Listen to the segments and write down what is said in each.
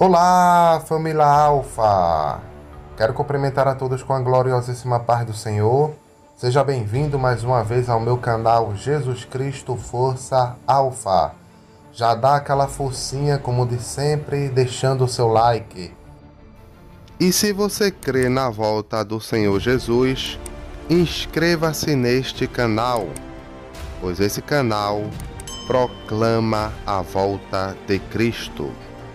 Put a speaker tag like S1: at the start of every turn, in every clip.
S1: Olá, família Alfa! Quero cumprimentar a todos com a gloriosíssima paz do Senhor. Seja bem-vindo mais uma vez ao meu canal Jesus Cristo Força Alfa. Já dá aquela forcinha como de sempre, deixando o seu like. E se você crê na volta do Senhor Jesus, inscreva-se neste canal, pois esse canal proclama a volta de Cristo.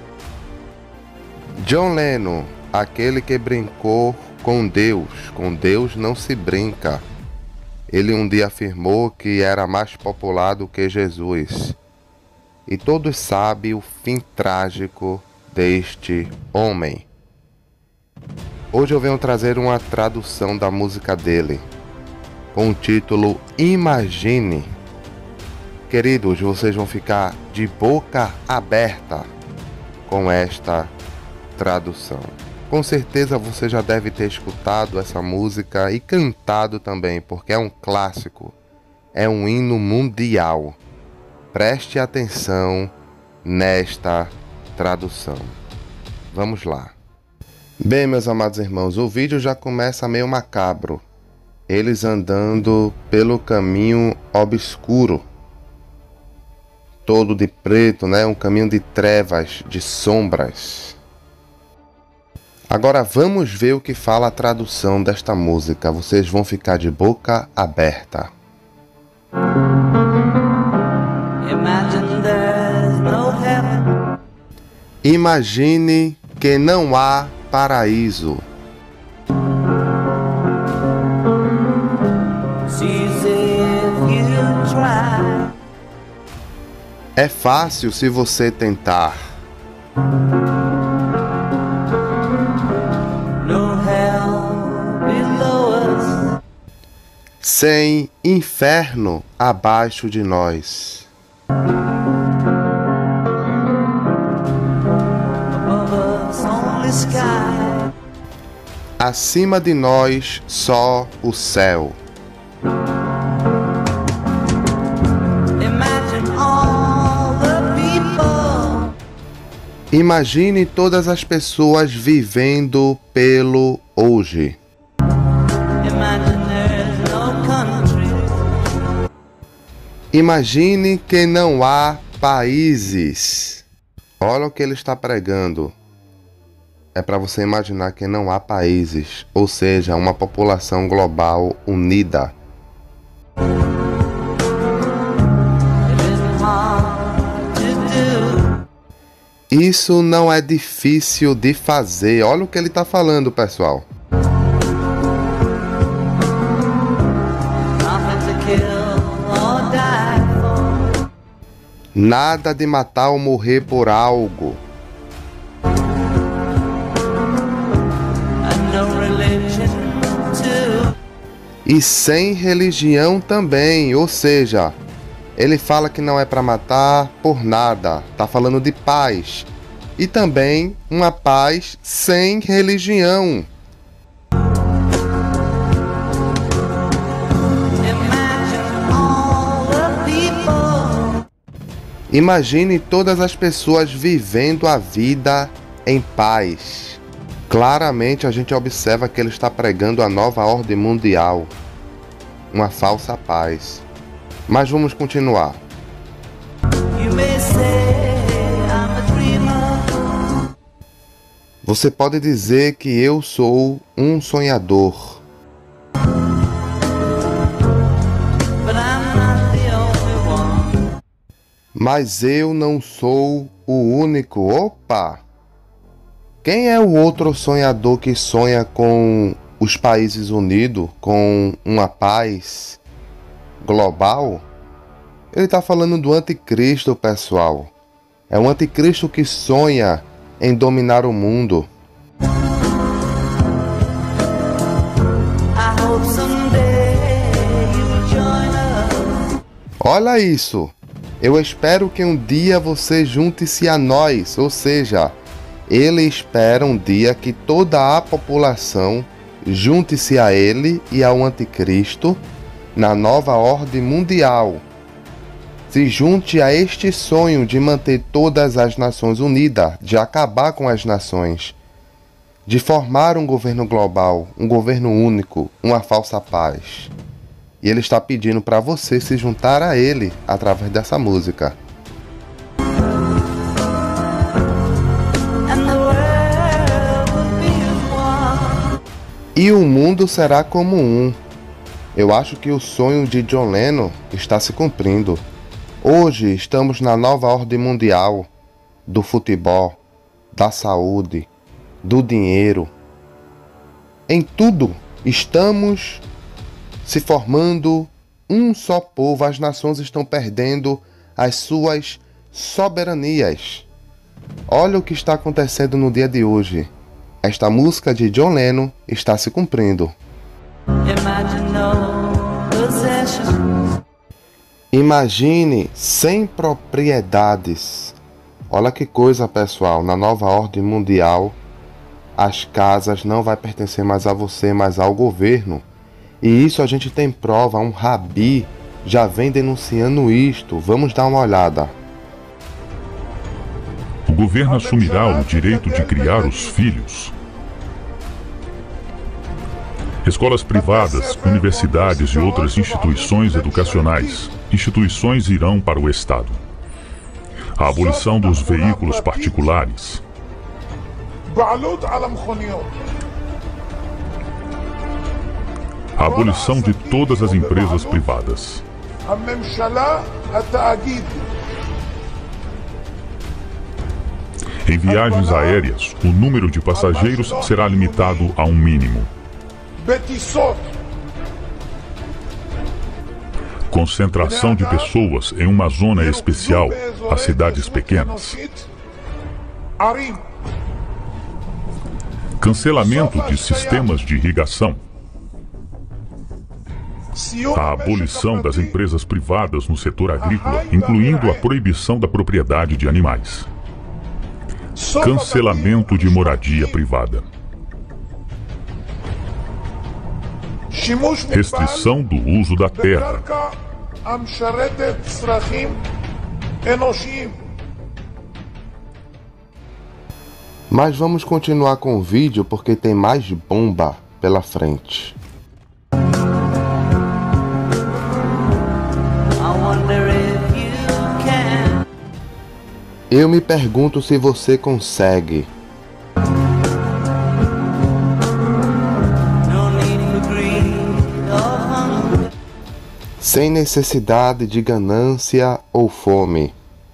S1: John Lennon, aquele que brincou com Deus não se brinca. Ele um dia afirmou que era mais popular do que Jesus. E todos sabem o fim trágico deste homem. Hoje eu venho trazer uma tradução da música dele, com o título Imagine. Queridos, vocês vão ficar de boca aberta com esta tradução. Com certeza você já deve ter escutado essa música e cantado também, porque é um clássico, é um hino mundial. Preste atenção nesta tradução. Vamos lá. Bem, meus amados irmãos, o vídeo já começa meio macabro. Eles andando pelo caminho obscuro, todo de preto, né? Um caminho de trevas, de sombras. Agora vamos ver o que fala a tradução desta música. Vocês vão ficar de boca aberta. Imagine que não há paraíso. É fácil se você tentar. Sem inferno abaixo de nós. Acima de nós só o céu. Imagine todas as pessoas vivendo pelo hoje. Imagine que não há países. Olha o que ele está pregando. É para você imaginar que não há países, ou seja, uma população global unida. Isso não é difícil de fazer. Olha o que ele está falando, pessoal. Nada de matar ou morrer por algo. E sem religião também, ou seja, ele fala que não é para matar por nada, tá falando de paz. E também uma paz sem religião. Imagine todas as pessoas vivendo a vida em paz. Claramente a gente observa que ele está pregando a nova ordem mundial, uma falsa paz. Mas vamos continuar. Você pode dizer que eu sou um sonhador. Mas eu não sou o único. Opa! Quem é o outro sonhador que sonha com os países unidos, com uma paz global? Ele está falando do anticristo, pessoal. É o anticristo que sonha em dominar o mundo. Olha isso. Eu espero que um dia você junte-se a nós, ou seja, ele espera um dia que toda a população junte-se a ele e ao anticristo na nova ordem mundial. Se junte a este sonho de manter todas as nações unidas, de acabar com as nações, de formar um governo global, um governo único, uma falsa paz. E ele está pedindo para você se juntar a ele através dessa música. E o mundo será como um. Eu acho que o sonho de John Lennon está se cumprindo. Hoje estamos na nova ordem mundial do futebol, da saúde, do dinheiro. Em tudo estamos se formando um só povo. As nações estão perdendo as suas soberanias. Olha o que está acontecendo no dia de hoje. Esta música de John Lennon está se cumprindo. Imagine sem propriedades. Olha que coisa, pessoal. Na nova ordem mundial, as casas não vai pertencer mais a você, mas ao governo. E isso a gente tem prova. Um rabi já vem denunciando isto. Vamos dar uma olhada.
S2: O governo assumirá o direito de criar os filhos. Escolas privadas, universidades e outras instituições educacionais, irão para o Estado. A abolição dos veículos particulares. A abolição de todas as empresas privadas. Em viagens aéreas, o número de passageiros será limitado a um mínimo. Concentração de pessoas em uma zona especial, as cidades pequenas. Cancelamento de sistemas de irrigação. A abolição das empresas privadas no setor agrícola, incluindo a proibição da propriedade de animais. Cancelamento de moradia privada. Restrição do uso da terra.
S1: Mas vamos continuar com o vídeo porque tem mais bomba pela frente. Eu me pergunto se você consegue. Sem necessidade de ganância ou fome.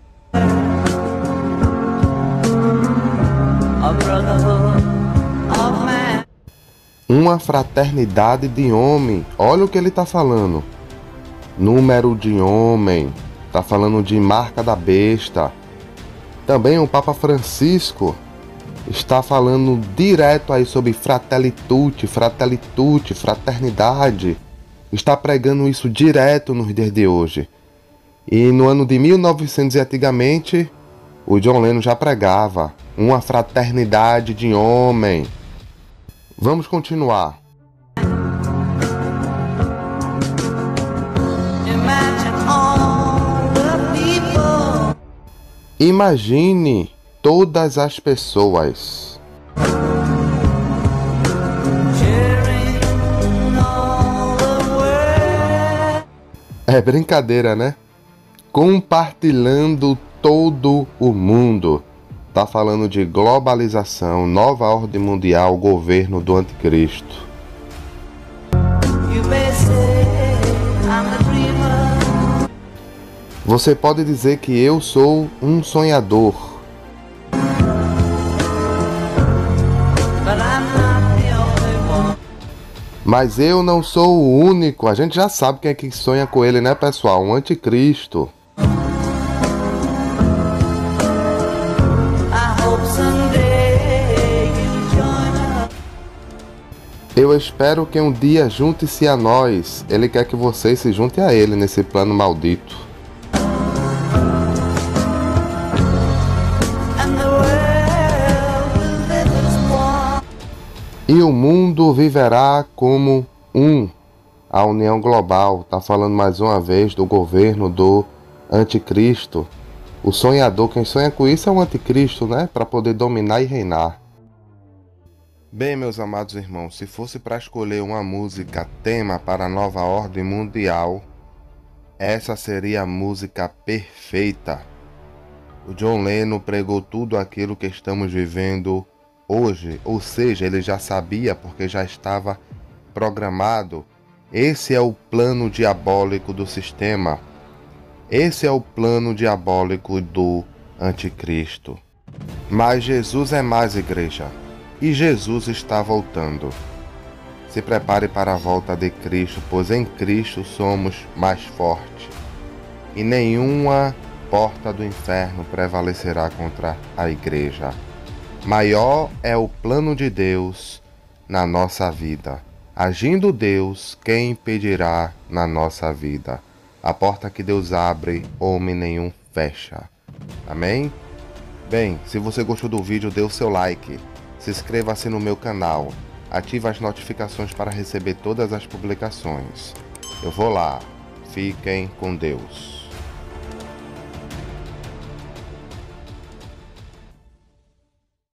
S1: Uma fraternidade de homem. Olha o que ele está falando. Número de homem. Está falando de marca da besta. Também o Papa Francisco está falando direto aí sobre fratelli tutti, fraternidade. Está pregando isso direto nos dias de hoje. E no ano de 1900 e antigamente, o John Lennon já pregava uma fraternidade de homem. Vamos continuar. Imagine todas as pessoas. É brincadeira, né? Compartilhando todo o mundo. Tá falando de globalização, nova ordem mundial, governo do anticristo. Você pode dizer que eu sou um sonhador. Mas eu não sou o único. A gente já sabe quem é que sonha com ele, né, pessoal? Um anticristo. Eu espero que um dia junte-se a nós. Ele quer que vocês se juntem a ele nesse plano maldito. E o mundo viverá como um. A União Global está falando mais uma vez do governo do Anticristo, o sonhador, quem sonha com isso é o anticristo, né? Para poder dominar e reinar. Bem, meus amados irmãos, se fosse para escolher uma música tema para a nova ordem mundial, essa seria a música perfeita. O John Lennon pregou tudo aquilo que estamos vivendo hoje, ou seja, ele já sabia porque já estava programado. Esse é o plano diabólico do sistema. Esse é o plano diabólico do anticristo. Mas Jesus é mais, igreja, e Jesus está voltando. Se prepare para a volta de Cristo, pois em Cristo somos mais fortes, e nenhuma porta do inferno prevalecerá contra a igreja. Maior é o plano de Deus na nossa vida. Agindo Deus, quem impedirá na nossa vida? A porta que Deus abre, homem nenhum fecha. Amém? Bem, se você gostou do vídeo, dê o seu like. Se inscreva-se no meu canal. Ative as notificações para receber todas as publicações. Eu vou lá. Fiquem com Deus.